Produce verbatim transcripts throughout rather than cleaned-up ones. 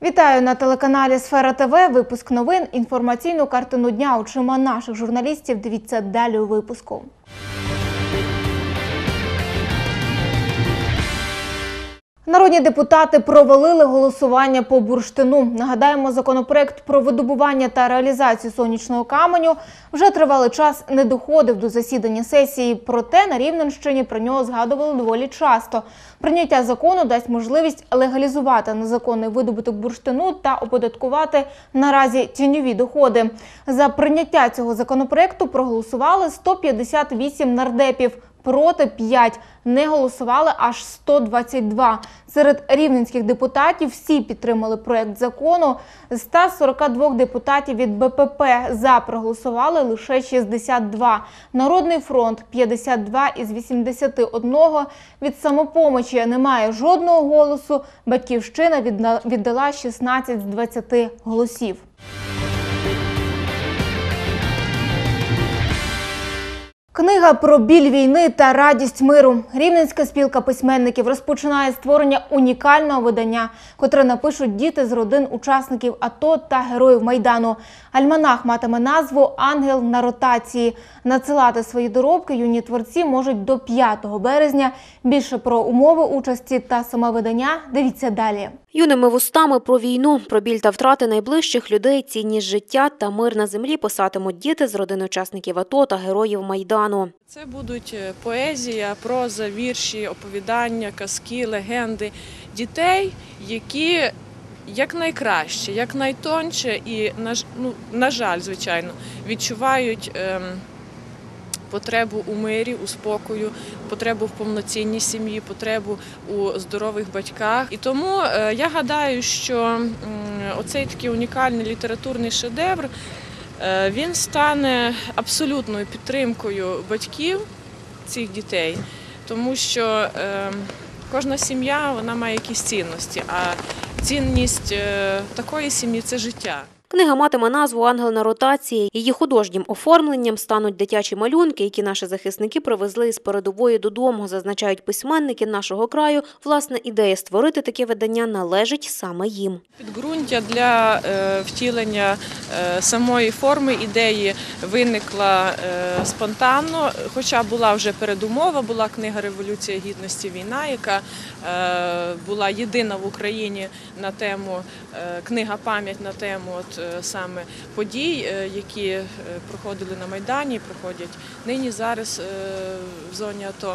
Вітаю на телеканалі «Сфера ТВ». Випуск новин. Інформаційну картину дня очима наших журналістів. Дивіться далі у випуску. Народні депутати провалили голосування по бурштину. Нагадаємо, законопроект про видобування та реалізацію сонячного каменю вже тривалий час не доходив до засідання сесії. Проте на Рівненщині про нього згадували доволі часто. Прийняття закону дасть можливість легалізувати незаконний видобуток бурштину та оподаткувати наразі тіньові доходи. За прийняття цього законопроекту проголосували сто п'ятдесят вісім нардепів. Проти п'ять, не голосували аж сто двадцять два. Серед рівненських депутатів всі підтримали проект закону. З ста сорока двох депутатів від Б П П за проголосували лише шістдесят два. Народний фронт – п'ятдесят два із вісімдесяти одного. Від Самопомочі немає жодного голосу. Батьківщина віддала шістнадцять з двадцяти голосів. Книга про біль війни та радість миру. Рівненська спілка письменників розпочинає створення унікального видання, котре напишуть діти з родин учасників АТО та героїв Майдану. Альманах матиме назву «Ангел на ротації». Надсилати свої доробки юні творці можуть до п'ятого березня. Більше про умови участі та саме видання дивіться далі. Юними вустами про війну, про біль та втрати найближчих людей, цінність життя та мир на землі писатимуть діти з родин учасників АТО та героїв Майдану. Це будуть поезія, проза, вірші, оповідання, казки, легенди дітей, які якнайкраще, якнайтонче і, ну, на жаль, звичайно, відчувають ем, потребу у мирі, у спокою, потребу в повноцінній сім'ї, потребу у здорових батьках. І тому е, я гадаю, що м, оцей такий унікальний літературний шедевр, е, він стане абсолютною підтримкою батьків цих дітей, тому що е, кожна сім'я, вона має якісь цінності, а цінність е, такої сім'ї – це життя. Книга матиме назву «Ангел на ротації». Її художнім оформленням стануть дитячі малюнки, які наші захисники привезли із передової додому, зазначають письменники нашого краю. Власне, ідея створити таке видання належить саме їм. Підґрунтя для е, втілення е, самої форми ідеї виникла е, спонтанно, хоча була вже передумова, була книга «Революція гідності. Війна», яка е, була єдина в Україні на тему, е, книга «Пам'ять» на тему от, саме подій, які проходили на Майдані, проходять нині, зараз в зоні АТО.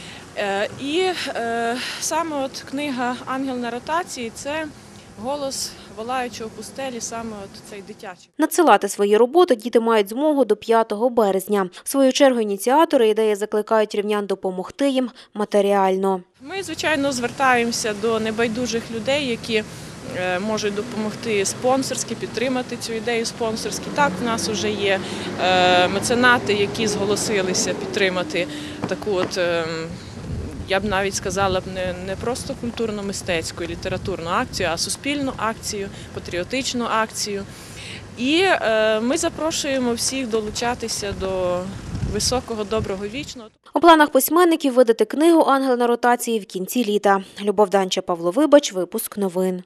І саме от книга «Ангел на ротації» – це голос волаючого пустелі, саме от цей дитячий. Надсилати свої роботи діти мають змогу до п'ятого березня. В свою чергу ініціатори ідеї закликають рівнян допомогти їм матеріально. Ми, звичайно, звертаємося до небайдужих людей, які можуть допомогти спонсорськи, підтримати цю ідею спонсорськи. Так, в нас вже є меценати, які зголосилися підтримати таку от, я б навіть сказала, не, не просто культурно-мистецьку і літературну акцію, а суспільну акцію, патріотичну акцію. І ми запрошуємо всіх долучатися до високого, доброго, вічного. У планах письменників видати книгу «Ангел на ротації» в кінці літа. Любов Данча, Павло Вибач, випуск новин.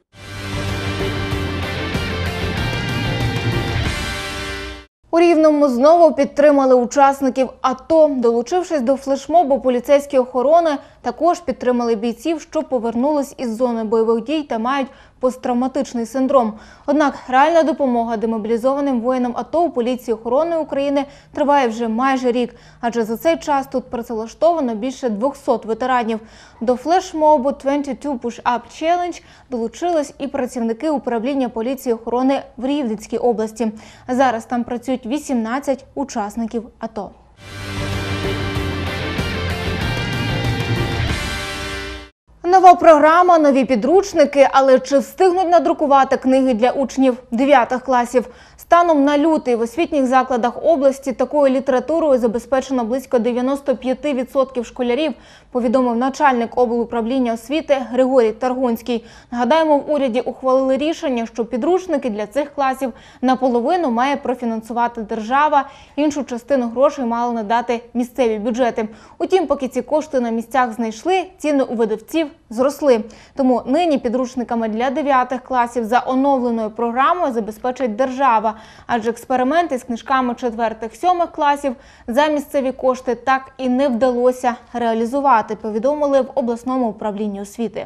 У Рівному знову підтримали учасників АТО. Долучившись до флешмобу, поліцейські охорони також підтримали бійців, що повернулись із зони бойових дій та мають посттравматичний синдром. Однак реальна допомога демобілізованим воїнам АТО у поліції охорони України триває вже майже рік, адже за цей час тут працевлаштовано більше двохсот ветеранів. До флешмобу двадцять два Push-Up Challenge долучились і працівники управління поліції охорони в Рівненській області. Зараз там працюють вісімнадцять учасників АТО. Нова програма, нові підручники, але чи встигнуть надрукувати книги для учнів дев'ятих класів? Станом на лютий в освітніх закладах області такою літературою забезпечено близько дев'яносто п'ять відсотків школярів, повідомив начальник облуправління освіти Григорій Таргонський. Нагадаємо, в уряді ухвалили рішення, що підручники для цих класів наполовину має профінансувати держава, іншу частину грошей мали надати місцеві бюджети. Утім, поки ці кошти на місцях знайшли, ціни у видавців зросли. Тому нині підручниками для дев'ятих класів за оновленою програмою забезпечить держава, адже експерименти з книжками четвертих-сьомих класів за місцеві кошти так і не вдалося реалізувати, повідомили в обласному управлінні освіти.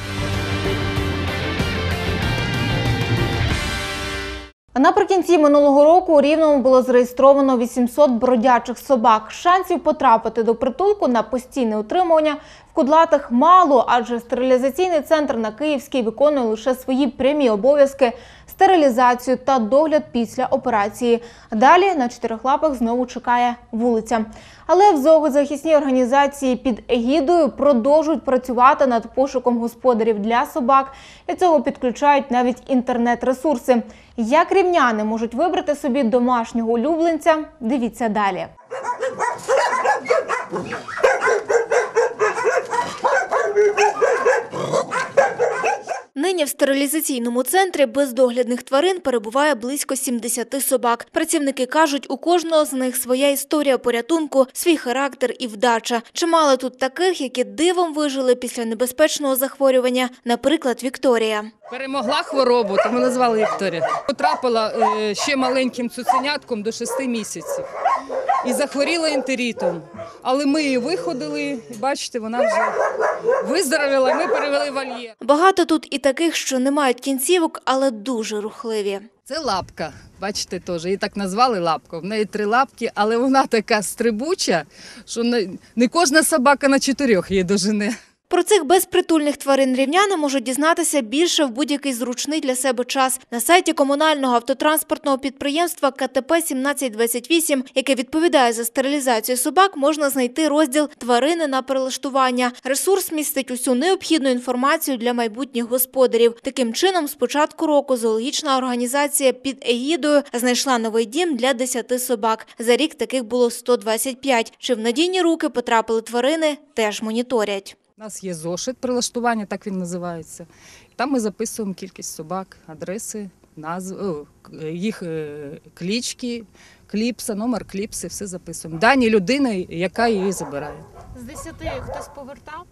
Наприкінці минулого року у Рівному було зареєстровано вісімсот бродячих собак. Шансів потрапити до притулку на постійне утримування в Кудлатих мало, адже стерилізаційний центр на Київській виконує лише свої прямі обов'язки – стерилізацію та догляд після операції. Далі на чотирьохлапих знову чекає вулиця. Але в зоозахисній організації під егідою продовжують працювати над пошуком господарів для собак. Для цього підключають навіть інтернет-ресурси. Як рівняни можуть вибрати собі домашнього улюбленця – дивіться далі. Нині в стерилізаційному центрі бездоглядних тварин перебуває близько сімдесят собак. Працівники кажуть, у кожного з них своя історія порятунку, свій характер і вдача. Чимало тут таких, які дивом вижили після небезпечного захворювання, наприклад, Вікторія. Перемогла хворобу, тому назвали Вікторія. Потрапила ще маленьким цуценятком до шести місяців і захворіла ентеритом. Але ми її виходили, і бачите, вона вже виздоровіла, ми перевели в вольєр. Багато тут і таких, що не мають кінцівок, але дуже рухливі. Це лапка, бачите, теж, її так назвали лапка. В неї три лапки, але вона така стрибуча, що не кожна собака на чотирьох її дожене. Про цих безпритульних тварин рівняни можуть дізнатися більше в будь-який зручний для себе час. На сайті комунального автотранспортного підприємства ка те пе сімнадцять двадцять вісім, яке відповідає за стерилізацію собак, можна знайти розділ «Тварини на перелаштування». Ресурс містить усю необхідну інформацію для майбутніх господарів. Таким чином, з початку року зоологічна організація під егідою знайшла новий дім для десяти собак. За рік таких було сто двадцять п'ять. Чи в надійні руки потрапили тварини, теж моніторять. У нас є зошит прилаштування, так він називається. Там ми записуємо кількість собак, адреси, назви, їх клички, кліпса, номер кліпси, все записуємо. Дані людини, яка її забирає. З десяти хтось повертав?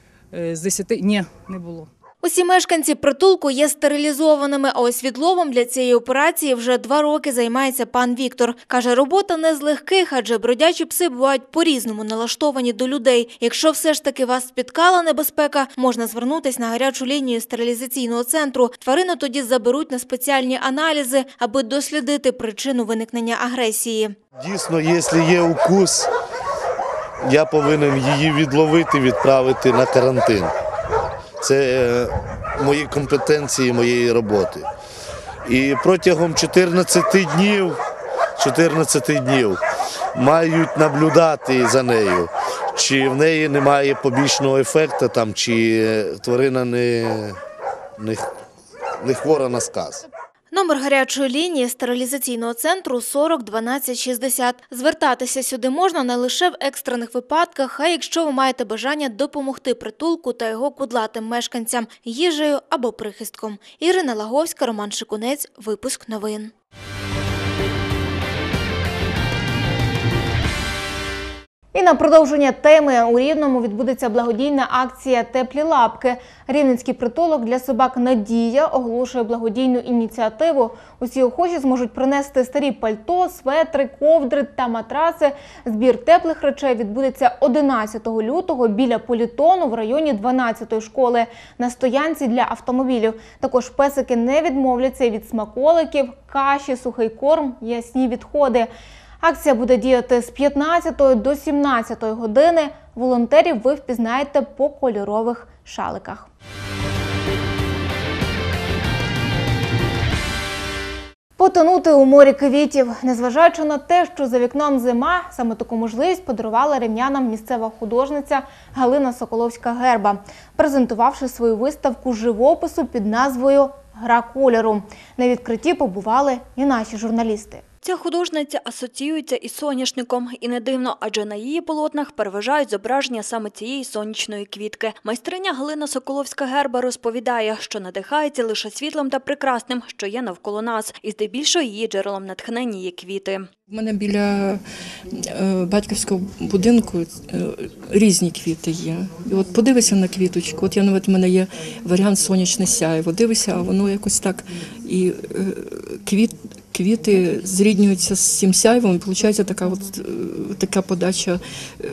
З десяти? Ні, не було. Усі мешканці притулку є стерилізованими, а ось відловом для цієї операції вже два роки займається пан Віктор. Каже, робота не з легких, адже бродячі пси бувають по-різному налаштовані до людей. Якщо все ж таки вас спіткала небезпека, можна звернутися на гарячу лінію стерилізаційного центру. Тварину тоді заберуть на спеціальні аналізи, аби дослідити причину виникнення агресії. Дійсно, якщо є укус, я повинен її відловити, відправити на карантин. Це мої компетенції, моєї роботи. І протягом чотирнадцяти днів, чотирнадцяти днів мають наблюдати за нею, чи в неї немає побічного ефекту, там, чи тварина не, не, не хвора на сказ. Номер гарячої лінії стерилізаційного центру сорок дванадцять шістдесят. Звертатися сюди можна не лише в екстрених випадках, а якщо ви маєте бажання допомогти притулку та його кудлатим мешканцям їжею або прихистком. Ірина Лаговська, Роман Шикунець, випуск новин. І на продовження теми у Рівному відбудеться благодійна акція «Теплі лапки». Рівненський притулок для собак «Надія» оголошує благодійну ініціативу. Усі охочі зможуть принести старі пальто, светри, ковдри та матраси. Збір теплих речей відбудеться одинадцятого лютого біля Політону в районі дванадцятої школи на стоянці для автомобілів. Також песики не відмовляться від смаколиків, каші, сухий корм, ясні відходи. Акція буде діяти з п'ятнадцятої до сімнадцятої години. Волонтерів ви впізнаєте по кольорових шаликах. Потонути у морі квітів. Незважаючи на те, що за вікном зима, саме таку можливість подарувала рівнянам місцева художниця Галина Соколовська-Герба, презентувавши свою виставку живопису під назвою «Гра кольору». На відкритті побували і наші журналісти. Ця художниця асоціюється із соняшником. І не дивно, адже на її полотнах переважають зображення саме цієї сонячної квітки. Майстриня Галина Соколовська-Герба розповідає, що надихається лише світлом та прекрасним, що є навколо нас. І здебільшого її джерелом натхнення є квіти. У мене біля е, батьківського будинку е, різні квіти є. І от подивися на квіточку, от я навіть, в мене є варіант сонячне сяйво, дивися, а воно якось так, і е, квіт, квіти зріднюються з цим сяйвом, і виходить така, от, е, така подача е,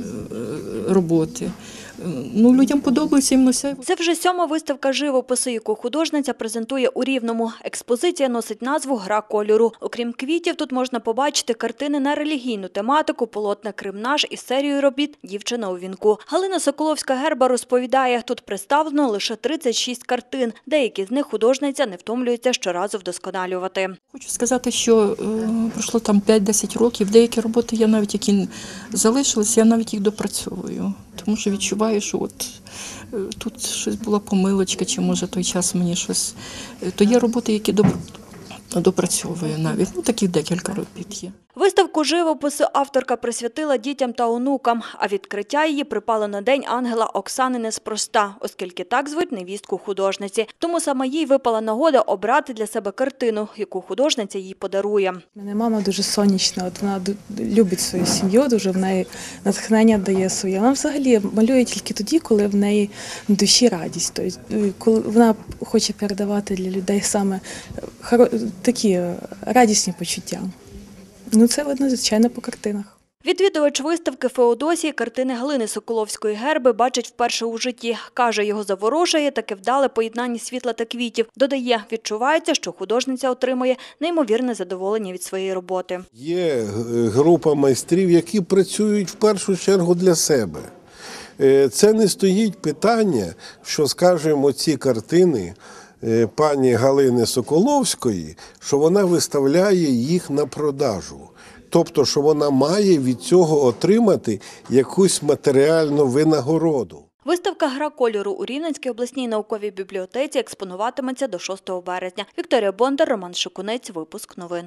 роботи. Ну, людям подобається іменно сяйво. Це вже сьома виставка живопису, яку художниця презентує у Рівному. Експозиція носить назву «Гра кольору». Окрім квітів, тут можна побачити картини на релігійну тематику, полотна «Крим наш» із серією робіт «Дівчина у вінку». Галина Соколовська-Герба розповідає, тут представлено лише тридцять шість картин. Деякі з них художниця не втомлюється щоразу вдосконалювати. Хочу сказати, що е, пройшло там п'ять-десять років. Деякі роботи, я навіть які залишились, я навіть їх допрацьовую. Тому що відчуваю, що от е, тут щось була помилочка, чи може той час мені щось. Е, то є роботи, які доп... допрацьовую навіть. Ну, таких декілька робіт є. Виставку живопису авторка присвятила дітям та онукам, а відкриття її припало на День ангела Оксани неспроста, оскільки так звуть невістку художниці. Тому саме їй випала нагода обрати для себе картину, яку художниця їй подарує. У мене мама дуже сонячна, от вона любить свою сім'ю, дуже в неї натхнення дає своє. Вона взагалі малює тільки тоді, коли в неї в душі радість. Тобто, коли вона хоче передавати для людей саме такі радісні почуття. Ну, це видно, звичайно, по картинах. Відвідувач виставки Феодосії картини Галини Соколовської-Герби бачить вперше у житті. Каже, його заворожує таке вдале поєднання світла та квітів. Додає, відчувається, що художниця отримує неймовірне задоволення від своєї роботи. Є група майстрів, які працюють в першу чергу для себе. Це не стоїть питання, що, скажімо, ці картини пані Галини Соколовської, що вона виставляє їх на продажу. Тобто, що вона має від цього отримати якусь матеріальну винагороду. Виставка «Гра кольору» у Рівненській обласній науковій бібліотеці експонуватиметься до шостого березня. Вікторія Бондар, Роман Шикунець, випуск новин.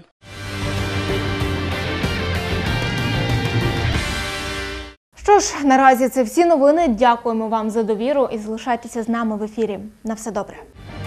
Що ж, наразі це всі новини. Дякуємо вам за довіру і залишайтеся з нами в ефірі. На все добре.